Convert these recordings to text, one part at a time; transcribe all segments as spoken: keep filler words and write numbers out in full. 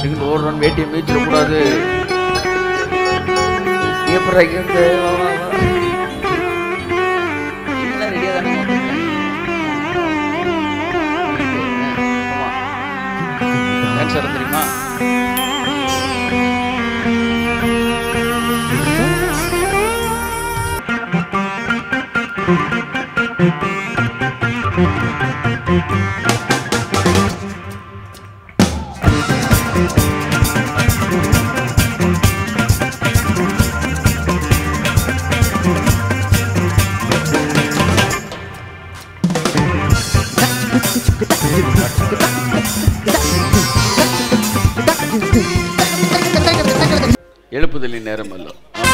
இங்கிட்டு ஓடுறோம், வேட்டியை மீச்சிடக்கூடாது. எப்படி இருந்து ரெடியாக தானே டான்ஸர் தெரியுமா? எழுப்புதலின் நேரம் அல்ல.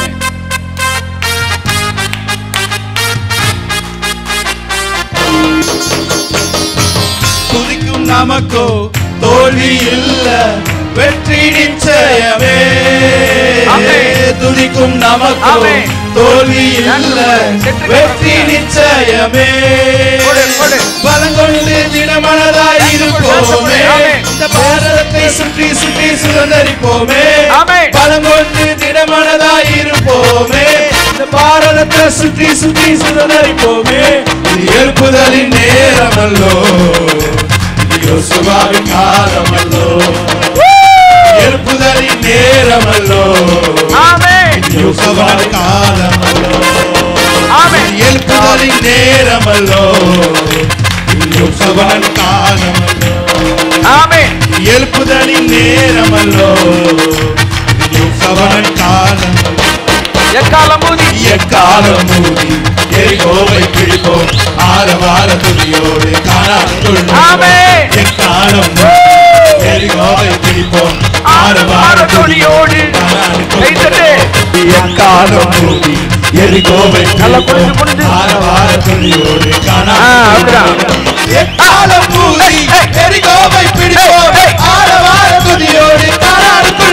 துதிக்கும் நமக்கோ தோல்வி இல்ல, வெற்றி நிச்சயமே. துதிக்கும் நமக்கோ தோல்வி இல்ல, வெற்றி நிச்சயமே. பலங்கொண்டு தினமனதாய் இருப்போமே, இந்த பாரதத்தை சுற்றி சுற்றி சுதந்தரிப்போமே. பலங்கொண்டு தினமனதாய் இருப்போமே, இந்த பாரதத்தை சுற்றி சுற்றி சுதந்தரிப்போமே. இது எழுப்புதலின் நேரமல்லோ, இது யோசுவாவின் காலமல்லோ. எழுப்புதலின் நேரமல்லோ, இது யோசுவாவின் காலமல்லோ. எழுப்புதலின் நேரமல்லோ, இது யோசுவாவின் காலமல்லோ. எழுப்புதலின் நேரமல்லோ, இது யோசுவாவின் காலமல்லோ. எக்காலம் மூதி எக்காலம் மூதி எரிகோவை பிடிப்போம், ஆரவார துதியோடு காணாதுள். எக்காலம் எரிகோவை பிடிப்போம், ஆரவார துதியோடு காணாதுள். எக்காலம் மூதி எரிகோவை பிடிப்போம், ஆரவார துதியோடு காணாதுள். எக்காலம் மூதி எரிகோவை பிடிப்போம், ஆரவார துதியோடு காணாதுள்.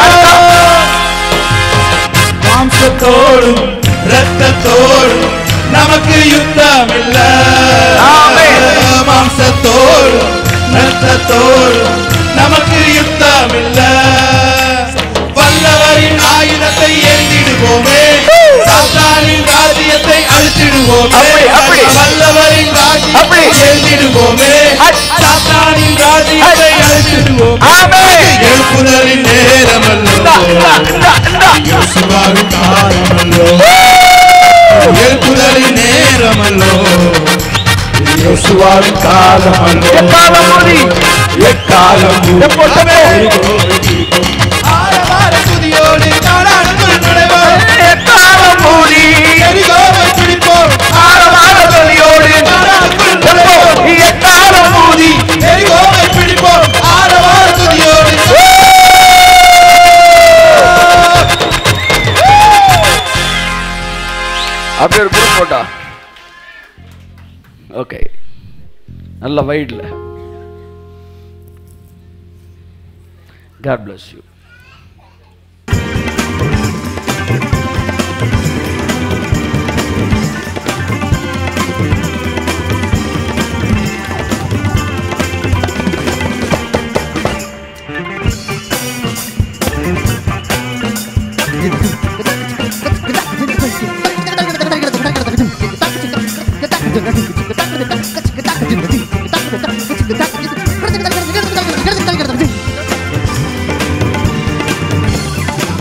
மாம்சத்தோடும் இரத்தத்தோடும் நமக்கு யுத்தம் இல்ல. மாம்சத்தோடும் இரத்தத்தோடும் நமக்கு யுத்தம் இல்ல. வல்லவரின் ஆயுதத்தை எரிந்திடுவோமே, சாத்தானின் ராஜ்யத்தை அழித்திடுவோமே. வல்லவரின் ராஜ்யத்தை எரிந்திடுவோமே, சாத்தானின் ராஜ்யத்தை அழித்திடுவோமே. எழுப்புதலின் நேரமல்லோ, யோசுவாவின் காலமல்லோ. எழுப்புதலின் நேரமல்லோ, யோசுவாவின் காலமல்லோ. எக்காலம் ஆரவார துதியோடு காணாதுள் நடைவோம். எக்காலம் மூடி எரிகோவை பிடிப்போம், ஆரவார துதியோடு காணாதுள் நடைவோம். எக்காலம் மூடி எரிகோவை பிடிப்போம், ஆரவார துதியோடு. அப்படியே ஒரு குரூப் போட்டா ஓகே, நல்ல வைட்ல. God bless you.